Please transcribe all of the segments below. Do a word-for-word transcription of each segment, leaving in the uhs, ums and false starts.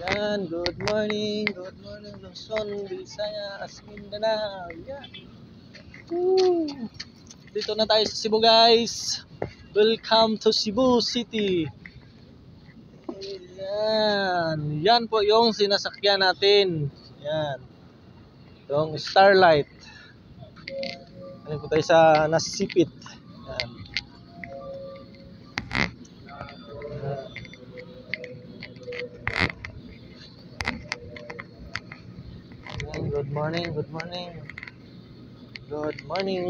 Yan, good morning, good morning Luzon, Visayas, Mindanao. Yan. Woo. Dito na tayo sa Cebu, guys. Welcome to Cebu City. Yan. Yan po yung sinasakyan natin. Yan. Yung Starlight. Yan po tayo sa Nasipit. Yan. Good morning, good morning. Good morning.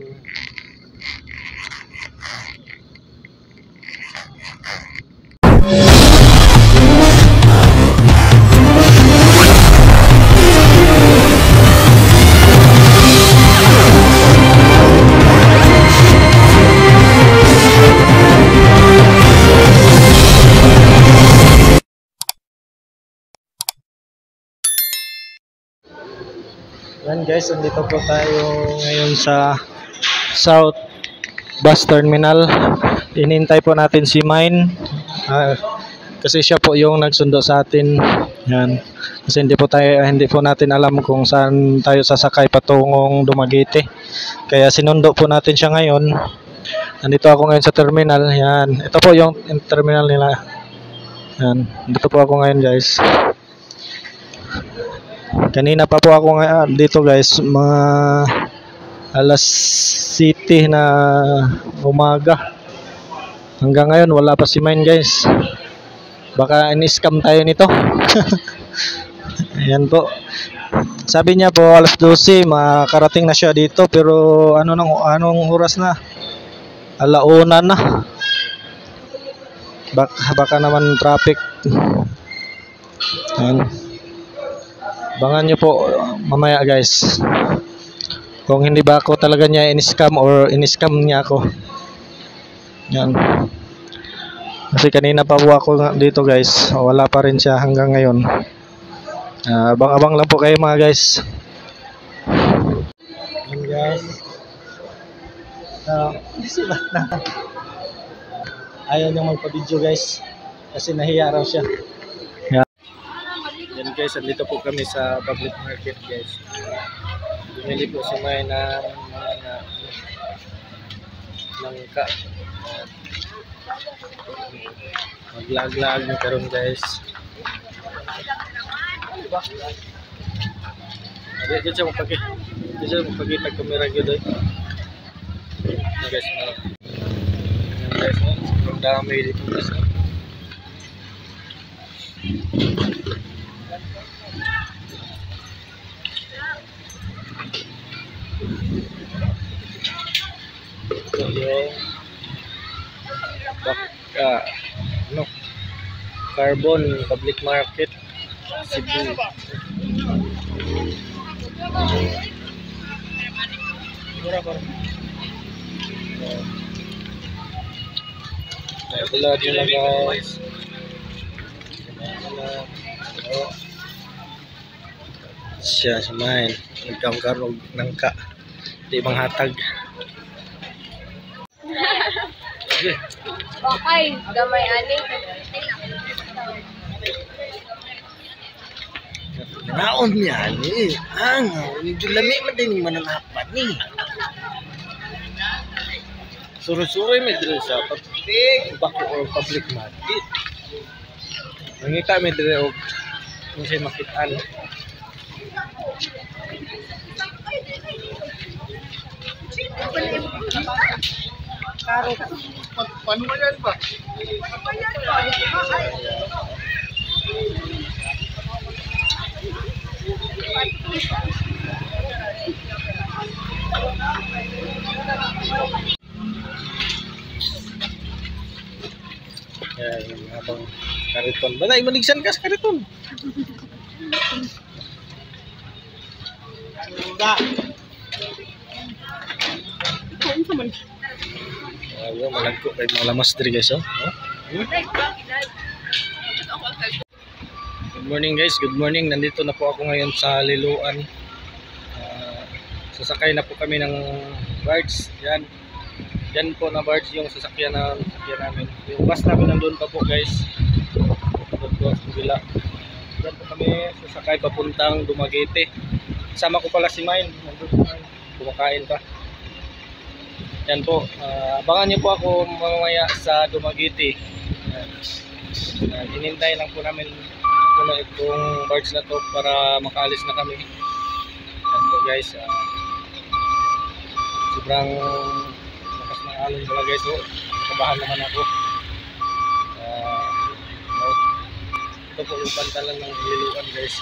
Yan guys, andito po tayo ngayon sa South Bus Terminal. Inintay po natin si Mine uh, kasi siya po yung nagsundo sa atin. Yan. Kasi hindi po tayo hindi po natin alam kung saan tayo sasakay patungong Dumaguete. Kaya sinundo po natin siya ngayon. Nandito ako ngayon sa terminal. Yan. Ito po yung terminal nila. Yan. Dito po ako ngayon, guys. Kanina pa po ako ngayon dito, guys, mga alas siyete na umaga. Hanggang ngayon wala pa si Mine, guys. Baka in-scam tayo nito. Ayan po. Sabi niya po alas dose makarating na siya dito, pero ano nang anong oras na? Alauna na. Baka, baka naman traffic. Ayan. Abangan nyo po mamaya, guys, kung hindi ba ako talaga niya in-scam or in-scam niya ako. Yan. Kasi kanina pa po ako dito, guys, wala pa rin siya hanggang ngayon. uh, Abang-abang lang po kayo, mga guys. Yan, guys. uh, Sibat na. Ayaw niyang magpa-video, guys, kasi nahiya raw siya. Yan, guys, andito po kami sa public market, guys. Bumili po si May ng mga langka. Maglag-lag na karon, guys. Hindi siya magpagi. Hindi siya magpagi pag kamera yun, eh. Yan, guys. Yan, guys. Ang dami dito, guys. Yung baka ano Carbon Public Market Cebu. Ay, bulad nila, guys. Siya sa Mine nagkangkarog ng ka di manghatag. Okay, gamay ani. Naon niya ni. Ang, medyo lami man din mananapat ni. Suro-suro may dire sa public bako or public market. Nangita may dire og kung siya makitaan. Karo. Paano mo yan ba? Yan, habang kariton. Balay, maligsan ka sa kariton. Enggak. Ayo, malagko kay mga lamas diri, guys, oh. Good morning, guys. Good morning. Nandito na po ako ngayon sa Liloan. Uh, sasakay na po kami ng barge. Yan. Yan po na barge yung sasakyan na sasakyan namin. Yung bus namin nandun pa po, guys. Nandun po sa kabila. kami sasakay papuntang Dumaguete. Sama ko pala si Mine. Kumakain pa. Yan po. Uh, abangan niyo po ako mamaya sa Dumaguete. Uh, hinintay lang po namin muna itong barge na to para makaalis na kami. Yan po guys. Uh, sobrang lakas ng alon pala guys. So, kabahan naman ako. Uh, no. Ito po yung pantalan ng liluan guys.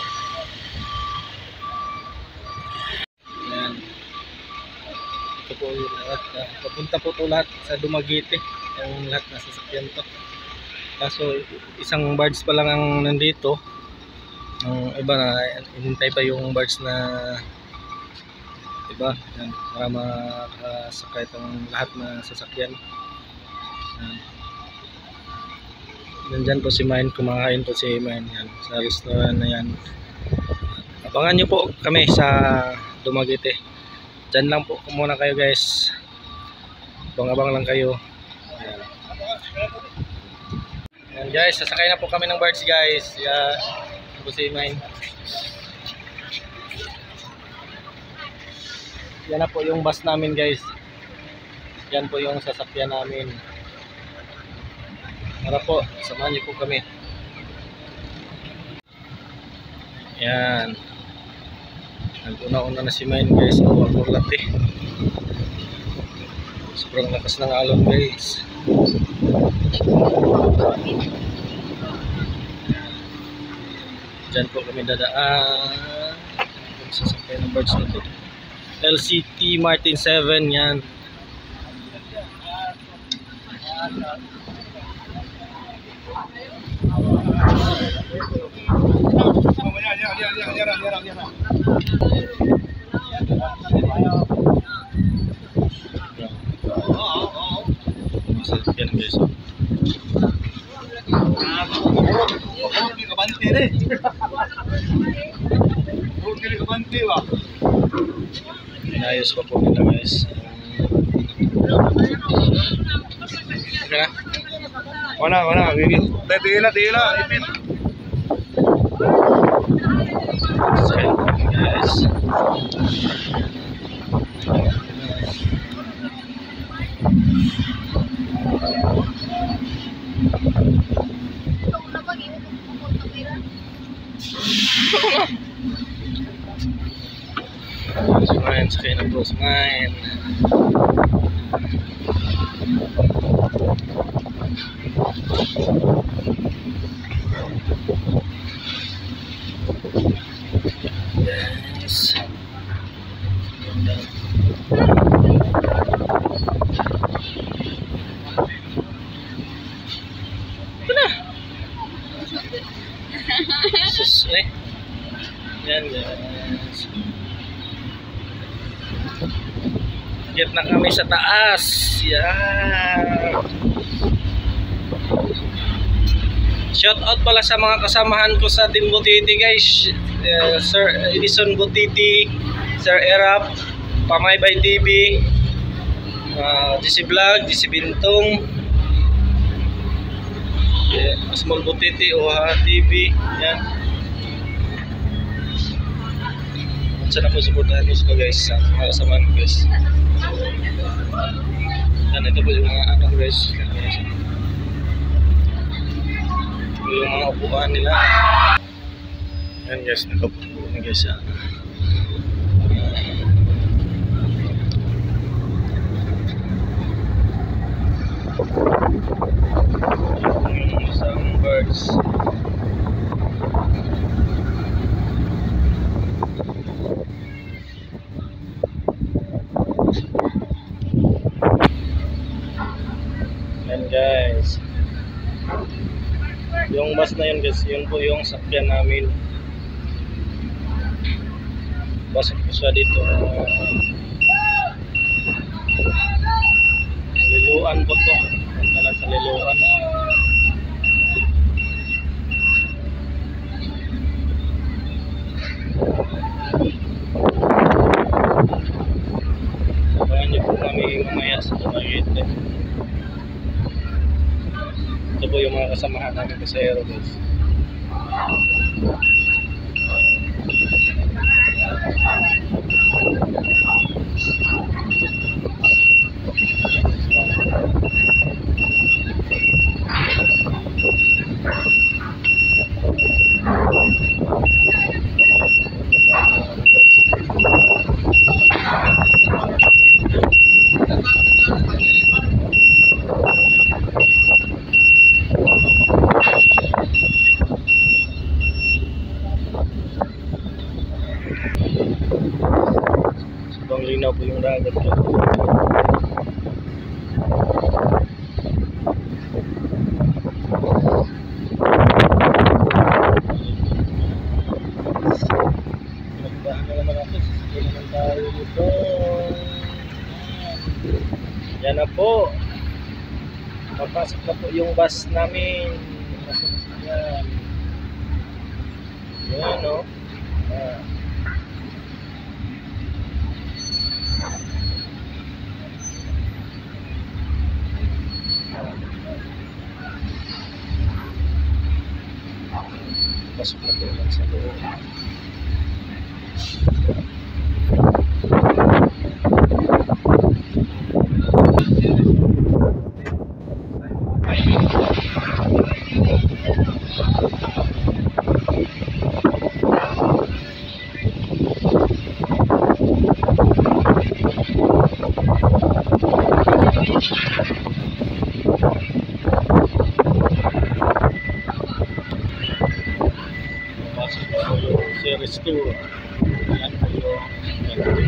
Yan. Ito po yung lahat. Uh, papunta po ito lahat sa Dumaguete. Yung lahat na sasakyan to. Kaso isang barge pa lang ang nandito. Ang iba na hinintay pa yung barge na iba. Yan. Para makasakay itong lahat na sasakyan. Yan. Nandyan po si Mine, kumakain po si Mine yan, sa restaurant na yan. Abangan nyo po kami sa Dumaguete. Dyan lang po muna kayo guys. Abang-abang lang kayo. Yan. Yan guys, sasakay na po kami ng barge guys. Yan po si Mine. Yan na po yung bus namin guys. Yan po yung sasakyan namin. Tara po, samahan niyo po kami. Yan. Nag-una-una na si Mine guys. Ang wakulat eh. Sobrang lakas ng alon guys. Diyan po kami dadaan. Sasakay ng barge na to. L C T Martin seven yan. Yan guys. Inayos pa po nila guys. Okay na? Wala, wala. Tila, tila. Ipin. Guys. Mine, sakay na bros, Mine. Yes. Ito na. Sus, eh. Yan, guys. Get na kami sa taas. Yan. Shout out pala sa mga kasamahan ko sa Team Butiti guys. Uh, Sir Edison Butiti, Sir Erap, Pamay by T V, uh, G C Vlog, G C Bintong, yeah, Small Butiti, O H A T V. Yan. Sana po supportahan nyo sila guys sa mga kasamahan ko guys. Yan, ito po yung mga ano guys. Ito yung mga upuan nila. Yan guys, nakapupo na guys. Yan. Yung isang birds. Yan guys. Yung bus na yun guys, yun po yung sakyan namin. Pasok po siya dito. Liluan po to. Pantalan sa Liluan. Abangan niyo po kami mamaya sa Dumaguete. Ito po yung mga kasamahan namin pasahero guys. mura gitu. Ano naman ako, sisipin naman tayo dito. Yan na po. Papasok na po yung bus namin. Yan. Yan, no? Ah. Pasok na po lang sa loob. Pasok na po yung series two. Yan po yung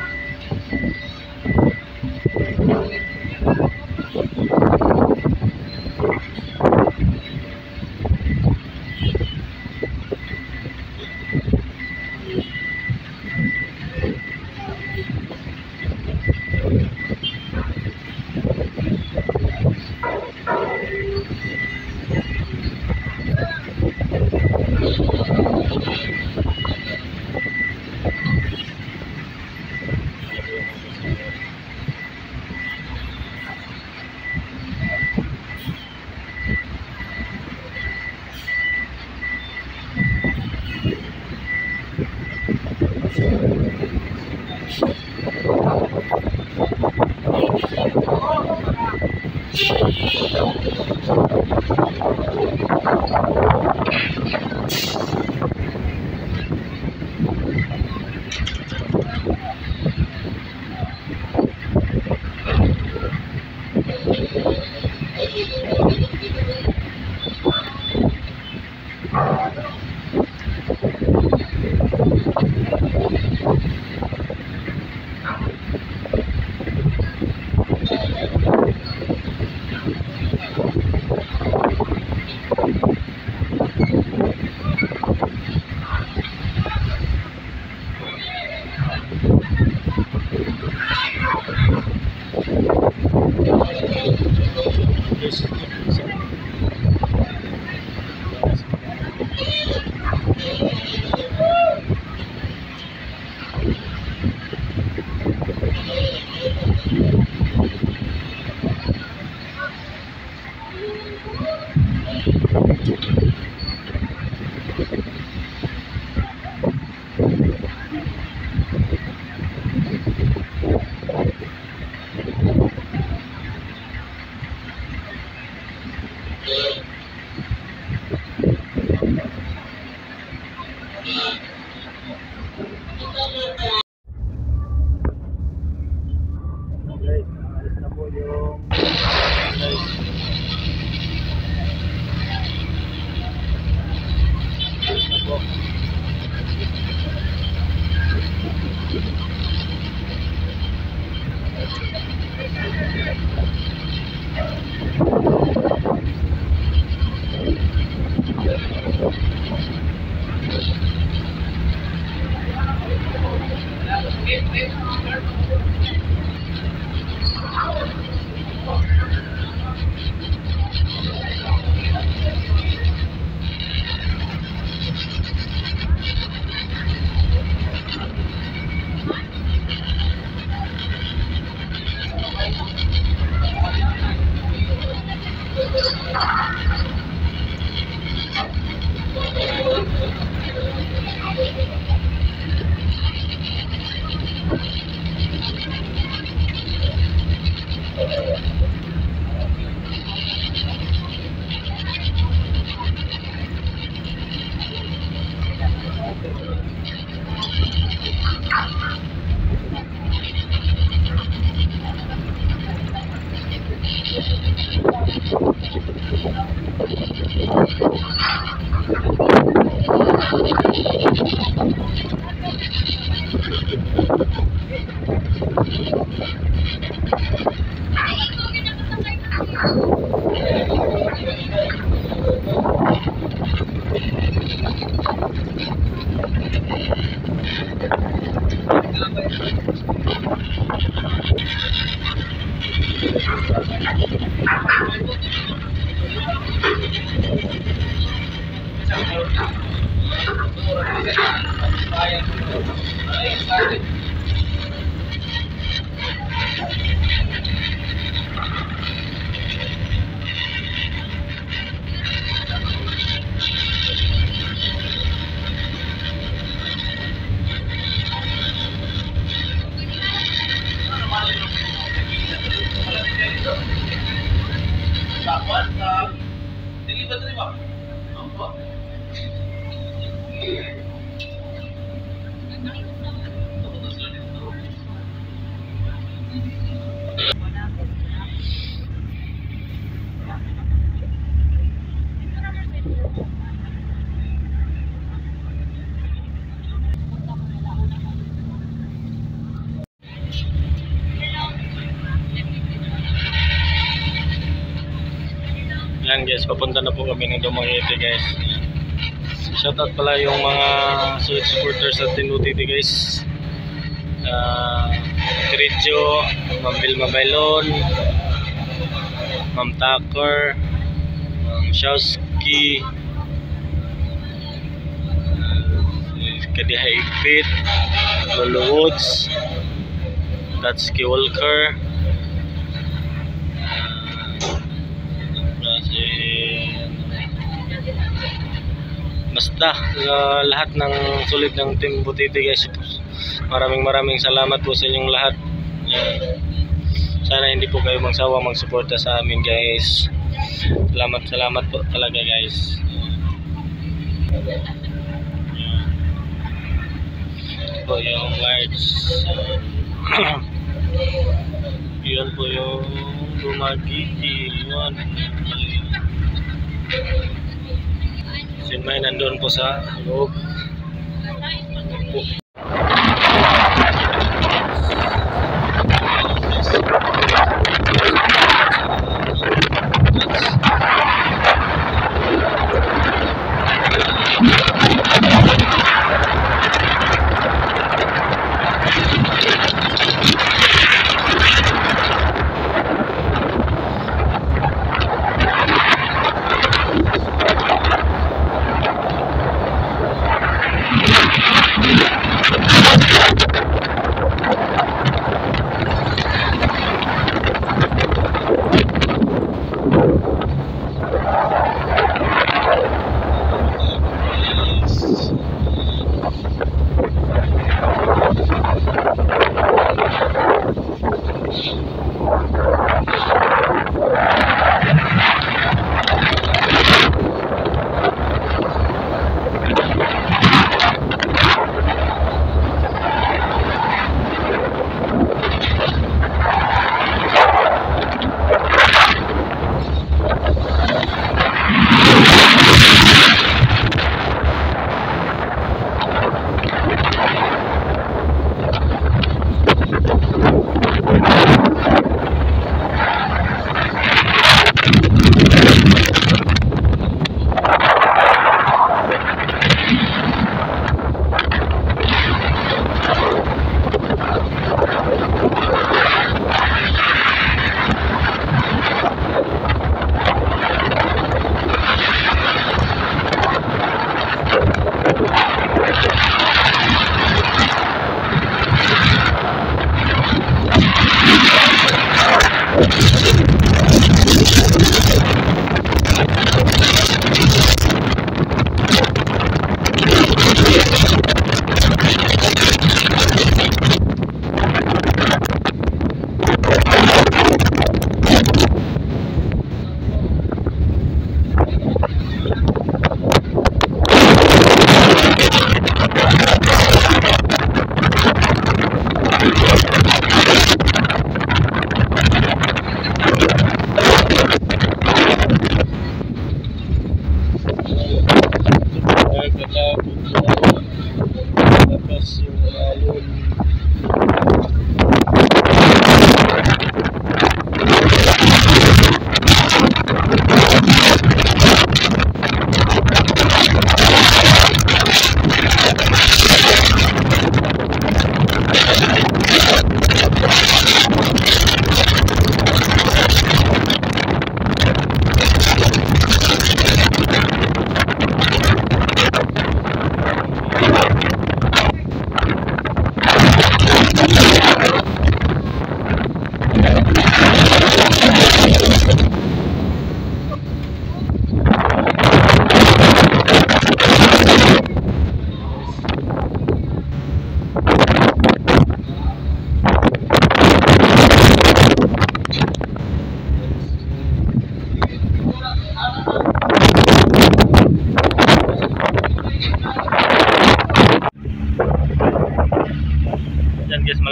guys, alis na po yung guys. Alis na po. Yan guys, papunta na po kami ng Dumaguete guys. Shoutout pala yung mga solid supporters sa Team Utiti guys. Uh, Tiridjo, Ma'am Vilma Bailon, Ma'am Tucker, Ma'am Shawski, uh, Kadiha Igpit, Lolo Woods, Tatsuki Walker, basta uh, lahat ng sulit ng Team Butiti guys, maraming maraming salamat po sa inyong lahat. uh, sana hindi po kayo magsawa magsuporta sa amin guys. Salamat salamat po talaga guys. Ito po yung lights. Yan po yung Dumaguete. Yan. Si May nandun po sa loob.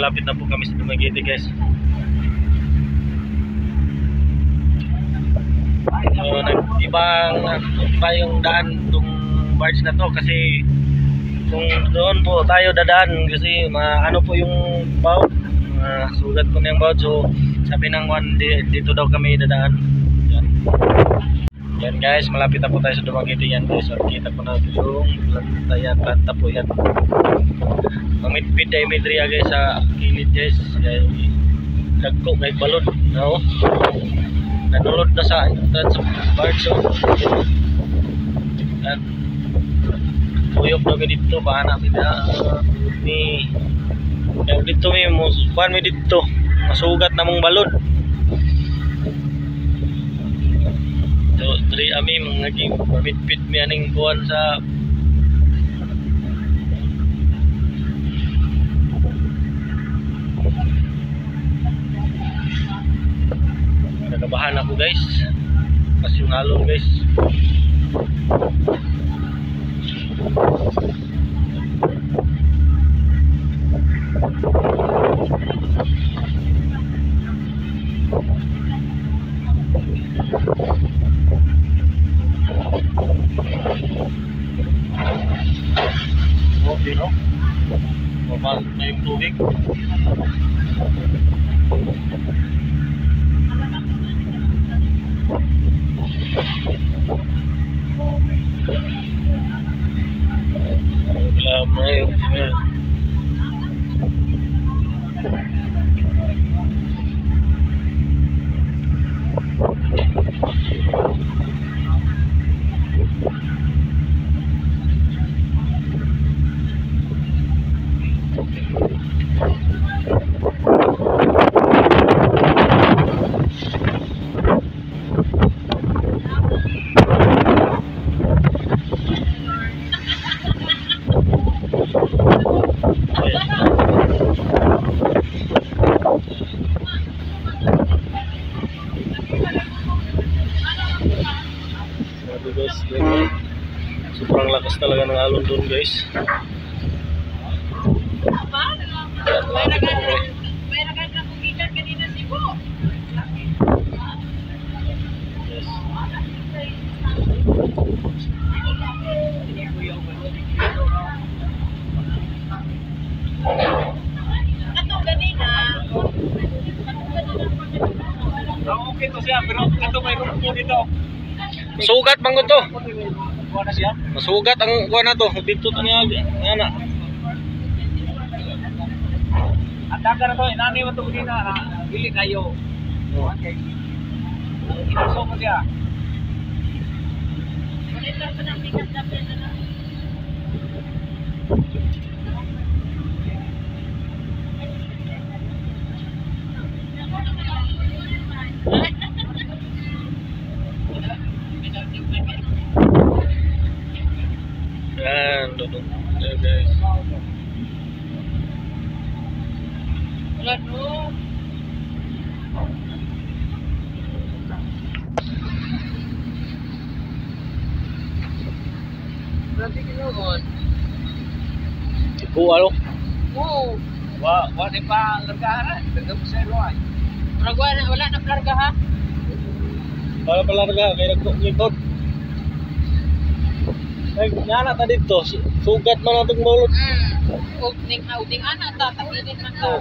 malapit na po kami sa Dumaguete guys. So, nag-ibang iba yung daan itong barge na to kasi kung doon po tayo dadaan kasi ma ano po yung bout, uh, sugat po na yung bout. So sabi ng one dito daw kami dadaan. Yan. Yan guys, malapit na po tayo sa Dumaguete yan guys. So kita po natin yung planta yan, planta po yan. Pamit-pit ay may driya guys sa kilid guys. Dagko may balod, no? Nanulod na sa barge. So at tuyok na dito pa na pina ni yung dito may musukan may dito masugat na mong balod. So diri ami mga gi pamit-pit mi aning buwan sa nakabahan ako guys kasi yung alon guys. Okay, no? Mapasok na yung tubig. Alam na yung guys, sobrang lakas talaga ng alon doon guys. May naganda kong gigan kanina si Bo. Yes. Ato ganina. Okay to siya, pero ito may rumpo dito. Masugat bang to? Kuha na siya. Masugat ang kuha na to. Dito to niya. Yan na. Ang daga na to, inani mo ito kanina na hili kayo. Okay. Inaso mo siya. Yan, duduk. Ayan guys. Wala no. Grabe ginoon. Iku alo. Oo. Wa, wa di pa largahan. Daga mo sa luay. Wala na wala na plarga ha. Para palarga kay nagkukot. Ay, nana ta dito. Sugat man atong mulot. Hmm. Og ning outing ana ta tapilit man ta.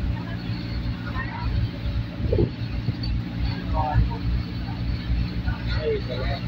Ay, salamat.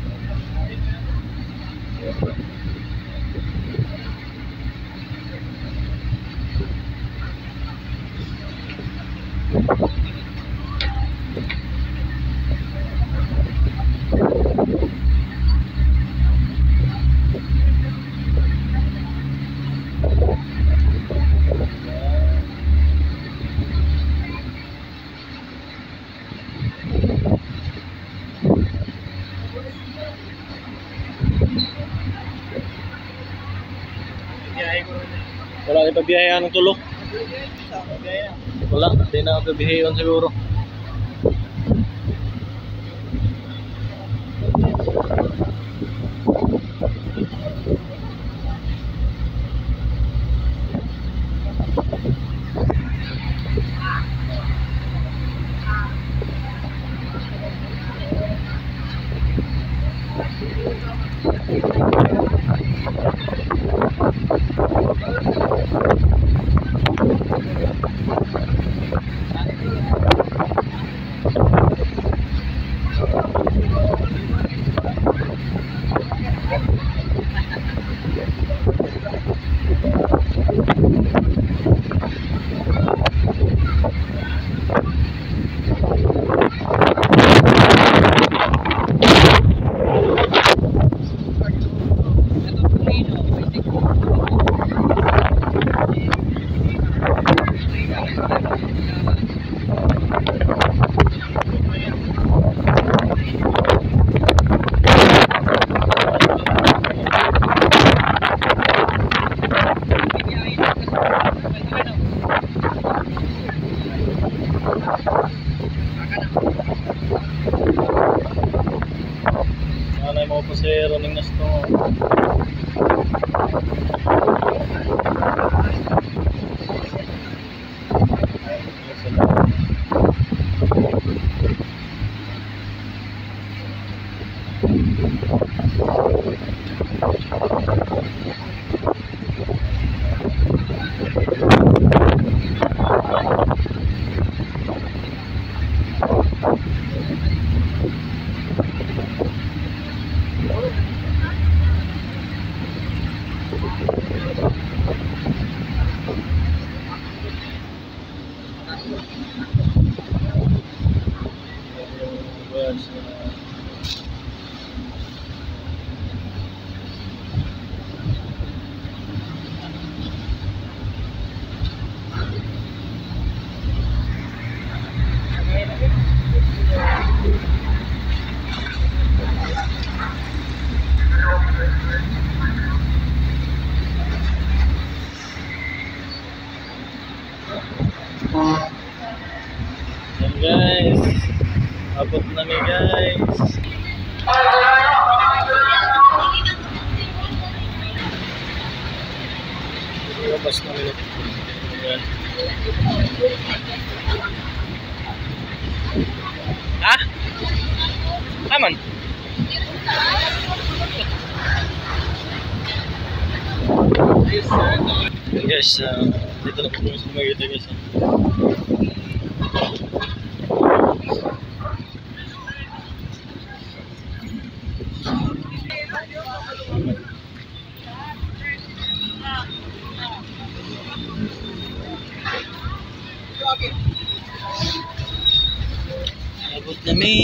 Wala na pabiyayan ng tulo. Wala, hindi na pabiyayan siguro. Lumabas na minute. Ayan. Ha? Aman? Guys, uh, dito na po kami sa Dumaguete guys. Abot kami.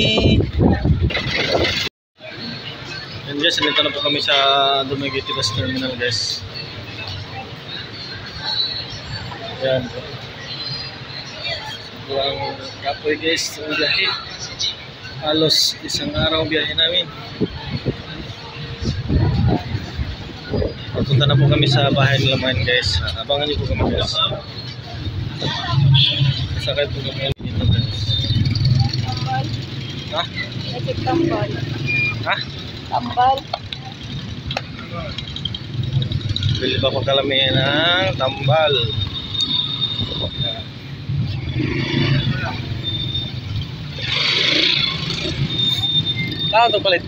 And guys, nandito na po kami sa Dumaguete Bus Terminal guys. Yan po. Sobrang kapoy guys ang biyahe. Halos isang araw biyahe namin. Papunta na po kami sa bahay nila man guys. Abangan niyo po kami guys. Sakay po kami dito guys. Ha? Nagig tambal. Ha? Tambal. Bili pa po kami ng tambal. Tao to palit.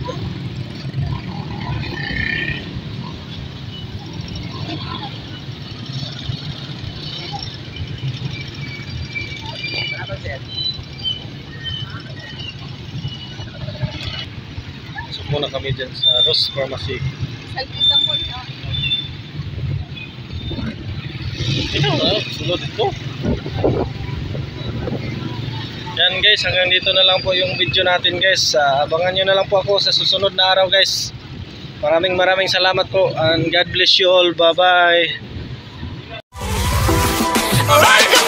So muna kami dyan sa Ross Pharmacy. Nagig tambal na. Ito na, sulod ito. Yan guys, hanggang dito na lang po yung video natin guys. Uh, abangan nyo na lang po ako sa susunod na araw guys. Maraming maraming salamat po and God bless you all. Bye bye.